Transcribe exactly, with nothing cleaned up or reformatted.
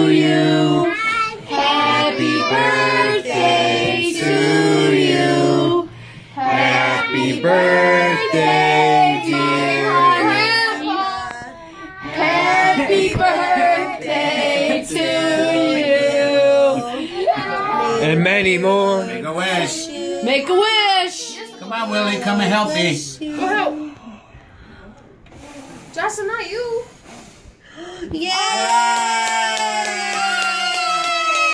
you. Happy birthday to you. Happy birthday, dear Grandpa. Happy birthday to you. And many more. Make a wish. Make a wish. Come on, Willie. Come and help me. Go help. Justin, not you. Yeah.